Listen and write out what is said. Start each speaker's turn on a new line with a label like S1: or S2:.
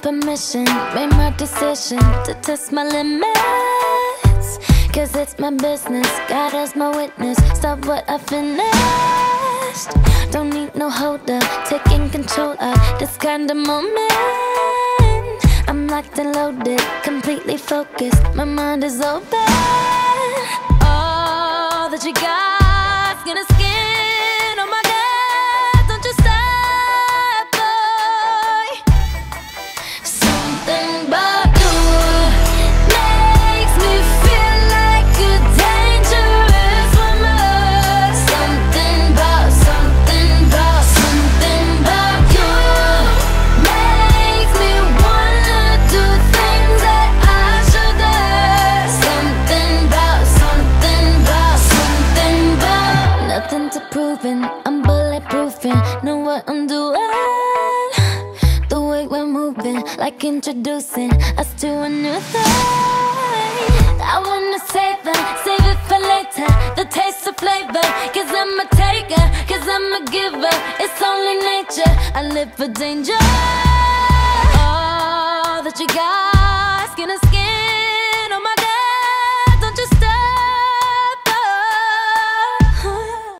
S1: permission, made my decision to test my limits. Cause it's my business, God as my witness. Stop what I finished. Don't need no holder, taking control of this kind of moment. I'm locked and loaded, completely focused, my mind is open. All that you got's gonna skin. Oh my God, don't you stop, boy. Something about you makes me feel like a dangerous woman. Something about you makes me wanna do things that I shouldn't. Something about nothing to proving, I'm bulletproofing, know what I'm doing. The way we're moving, like introducing us to a new thing. I wanna save it for later, the taste of flavor. Cause I'm a taker, cause I'm a giver, it's only nature, I live for danger.